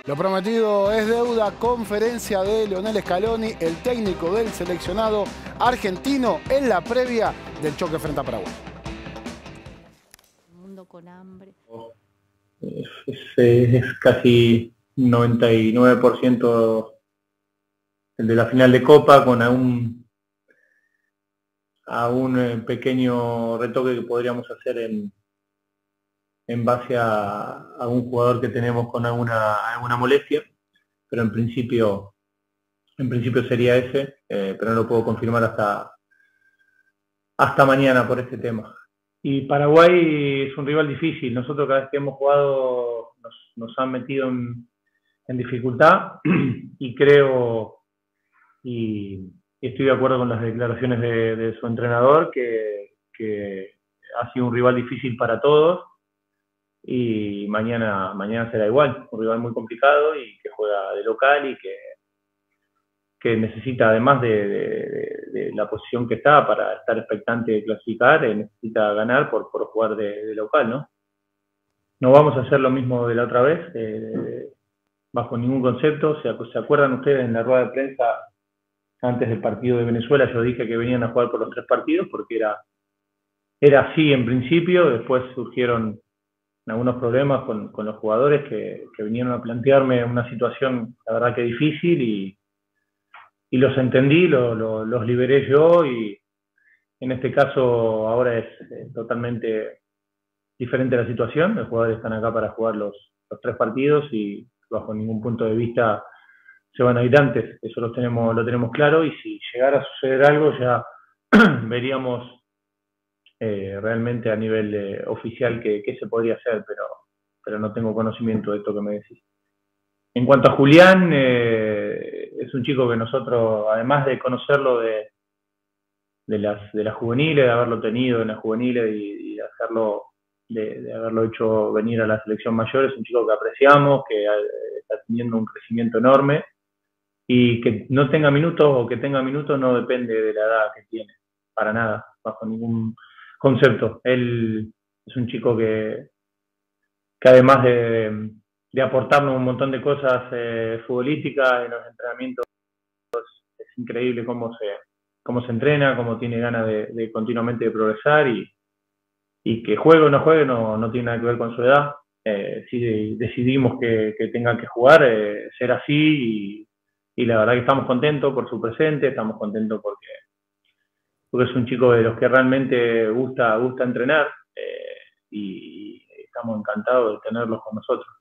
Lo prometido es deuda. Conferencia de Leonel Scaloni, el técnico del seleccionado argentino, en la previa del choque frente a Paraguay. El mundo con hambre. Es casi 99% el de la final de Copa, con a un pequeño retoque que podríamos hacer en base a un jugador que tenemos con alguna molestia, pero en principio sería ese, pero no lo puedo confirmar hasta mañana por este tema. Y Paraguay es un rival difícil. Nosotros cada vez que hemos jugado nos han metido en dificultad y creo y estoy de acuerdo con las declaraciones de su entrenador que ha sido un rival difícil para todos y mañana será igual, un rival muy complicado y que juega de local y que necesita, además de la posición que está para estar expectante de clasificar, necesita ganar por jugar de local, ¿no? No vamos a hacer lo mismo de la otra vez, bajo ningún concepto. ¿Se acuerdan ustedes en la rueda de prensa antes del partido de Venezuela? Yo dije que venían a jugar por los 3 partidos porque era así en principio. Después surgieron algunos problemas con los jugadores que vinieron a plantearme una situación, la verdad que difícil, y los entendí, los liberé yo, y en este caso ahora es totalmente diferente la situación. Los jugadores están acá para jugar los 3 partidos y bajo ningún punto de vista se van a ir antes. Eso lo tenemos claro, y si llegara a suceder algo ya veríamos realmente a nivel oficial qué se podría hacer, pero no tengo conocimiento de esto que me decís. En cuanto a Julián, es un chico que nosotros, además de conocerlo de las juveniles, de haberlo tenido en las juveniles y de haberlo hecho venir a la selección mayor, es un chico que apreciamos, que está teniendo un crecimiento enorme, y que no tenga minutos o que tenga minutos no depende de la edad que tiene, para nada, bajo ningún concepto. Él es un chico que además de aportarnos un montón de cosas futbolísticas en los entrenamientos, es increíble cómo se entrena, cómo tiene ganas de continuamente de progresar, y que juegue o no juegue no tiene nada que ver con su edad. Si decidimos que tenga que jugar, ser así, y la verdad que estamos contentos por su presente, estamos contentos porque es un chico de los que realmente gusta entrenar, y estamos encantados de tenerlos con nosotros.